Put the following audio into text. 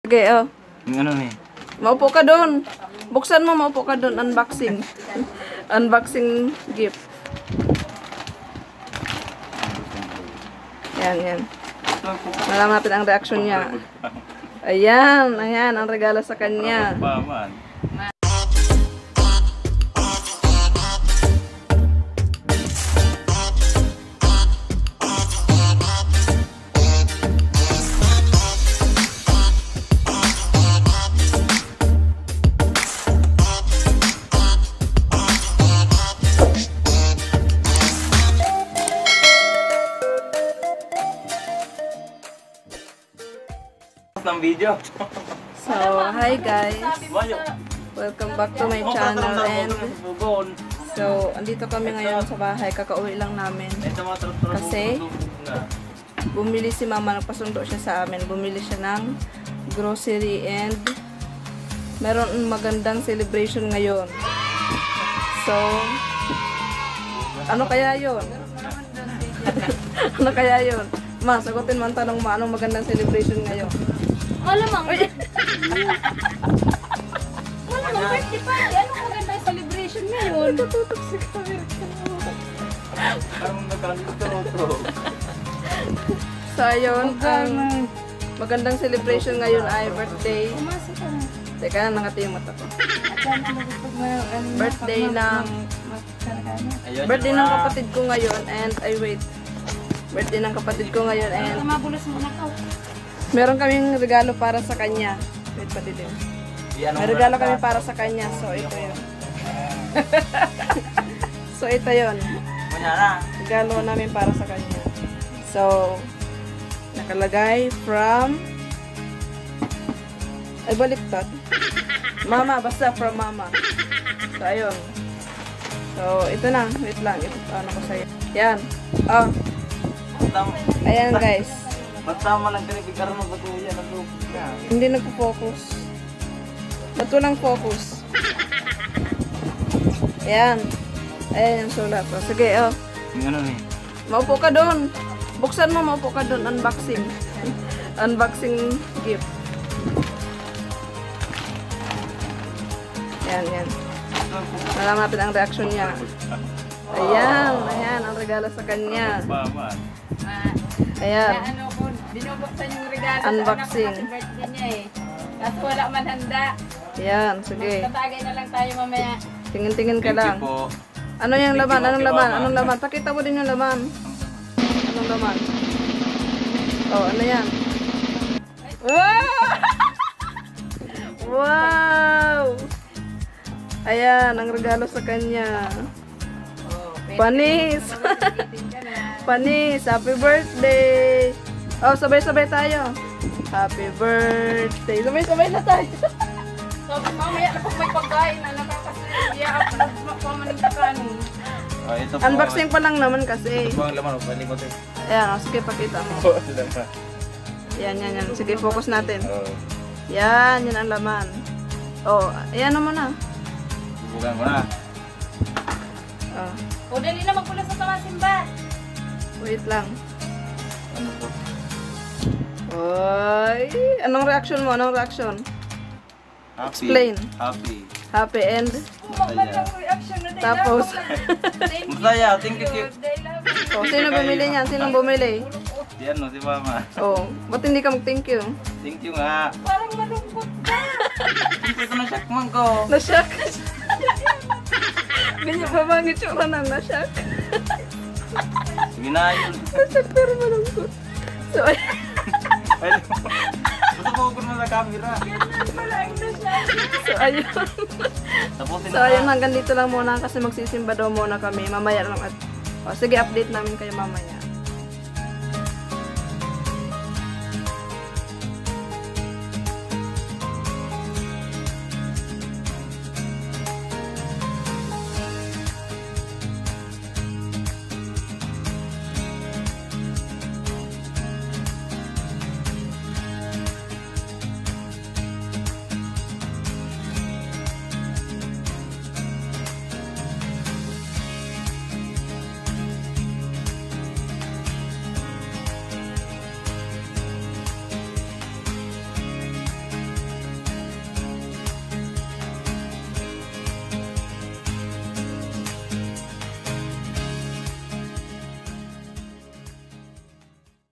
Okay, oh. Ano ni? Maupo ka doon. Buksan mo, maupo ka doon. Unboxing. Unboxing gift. Yan, yan. Malaman natin ang reaction niya. Ayan, ayan, ang regalo sa kanya. Ng video. So, hi guys. Welcome back to my channel and so, andito kami ngayon sa bahay. Kakauwi lang namin. Kasi bumili si mama, nagpasundo siya sa amin. Bumili siya ng grocery and meron magandang celebration ngayon. So, ano kaya yun? Ano kaya yun? Ma, sagutin mo ang tanong mo, anong magandang celebration ngayon? Malamang. Malamang birthday party. Anong magandang celebration ngayon? Natututok si camera. Parang nagkalito. So, ayun, ang magandang celebration ngayon ay birthday. Teka, nangati yung mata ko. Birthday ng kapatid ko ngayon and ay wait. Birthday ng kapatid ko ngayon and Mabulas mo na ka. meron kaming regalo para sa kanya. Wait pa din. May regalo kami para sa kanya. So, ito yun. So, ito yun. Regalo namin para sa kanya. So, nakalagay from ay baliktad. Mama, basta from mama. So, ayun. So, ito na. Wait lang. Ito, ano ko sa'yo. Yan. Oh. Ayan, guys. Matama lang tinigikaroon ng batuya ng lupit na. Hindi nagpo-focus. Ba't walang focus? Ayan. Ayan yung sulat. O, sige, oh. Ano ni? Maupo ka doon. Buksan mo, maupo ka doon. Unboxing. Unboxing gift. Ayan, yan. Malaman natin ang reaction niya. Ayan, ayan. Ang regalo sa kanya. Ayan. Ano ko, binubuksan yung regalo Unboxing. sa anak ko kasi birthday niya eh. Tapos wala man handa. Ayan, sige. Tatagay na lang tayo mamaya. Tingin-tingin ka lang. Ano yung laman? Anong laman? Anong laman? Pakita mo din yung laman. Anong laman? Oh, ano yan? Wow! Wow! Ayan, ang regalo sa kanya. Panis! Panis! Happy birthday! Oh, sabay-sabay tayo. Happy birthday! Sabay-sabay na tayo. Sabi mamaya na pag may pagkain na nakakasaya ako mamanitakan. Unboxing pa lang naman kasi. Ito ang laman, palikot eh. Ayan, oh, sige, pakita mo. Yan, yan, yan. Sige, focus natin. Yan, yan ang laman. Oh, ayan naman na. Bukan ko na. Oh, O dali na magpula sa tamasimba. wait lang. Ano to? Oy, anong reaction mo? Anong reaction? Happy. Explain. Happy. Happy end. Kumakman ng reaction na Tapos, Masaya, thank you, Kip. oh, sino bumili niyan? Sino bumili? Si ano, si Mama. Oh, ba't hindi ka mag-thank you? Thank you nga. Parang malungkot ka. Ito na sakman ko. Na-shock. Ganyan pa ba ang itsura ng na-shock? Sige na yun. Na-shock pero malungkot. So, ay, Gusto ko ko na sa camera. so ayun. Tapusin So ayun, hanggang dito lang muna kasi magsisimba daw muna kami. Mamaya lang at... Oh, sige, update namin kayo mamaya.